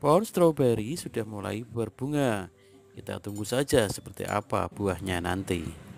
Pohon stroberi sudah mulai berbunga. Kita tunggu saja seperti apa buahnya nanti.